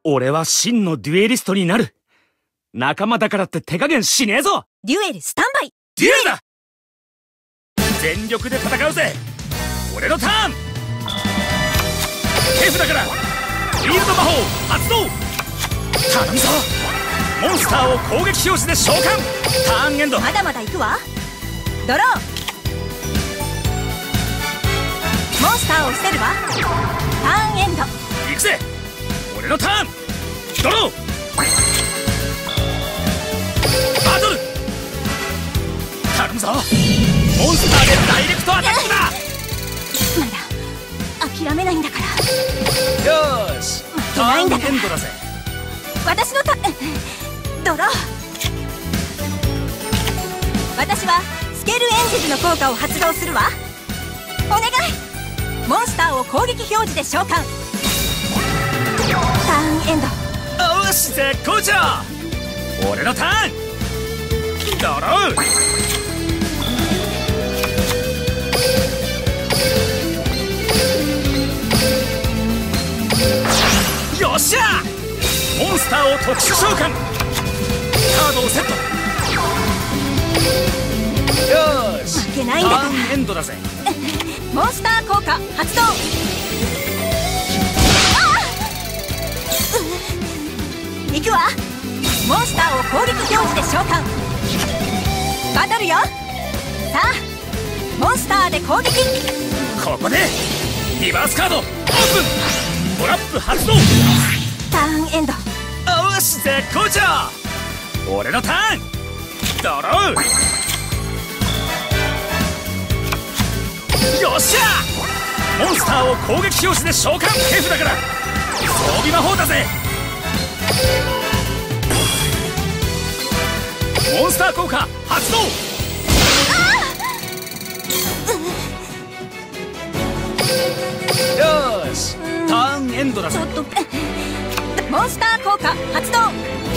俺は真のデュエリストになる。仲間だからって手加減しねえぞ。 デュエルスタンバイ。 デュエルだ。全力で戦うぜ。俺のターン。手札からフィールド魔法発動。頼むぞ。モンスターを攻撃表示で召喚。ターンエンド。 まだまだ行くわ。ドロー。モンスターを伏せるわ。ターンエンド。 行くぜ。俺のターン。ドロー。バトル。頼むぞ。モンスターでダイレクトアタックだ。 まだ諦めないんだから。 よーし、ターンエンドだぜ。 私のドロー。私はスケールエンジェルの効果を発動するわ。お願い。モンスターを攻撃表示で召喚。ターンエンド。 よし、絶好調。俺のターン。ドロー。よっしゃ。モンスターを特殊召喚。カードをセット。よーし、 負けないんだから。 ターンエンドだぜ。 モンスター効果発動。行くわ。モンスターを攻撃表示で召喚。バトルよ。さあモンスターで攻撃。 ここでリバースカードオープン。トラップ発動。 ターンエンド。 よし、絶好調。俺のターン。ドロー。よっしゃ。モンスターを攻撃表示で召喚。手札から装備魔法だぜ。モンスター効果発動。よーし、ターンエンドだぜ。 ちょっとモンスター効果発動。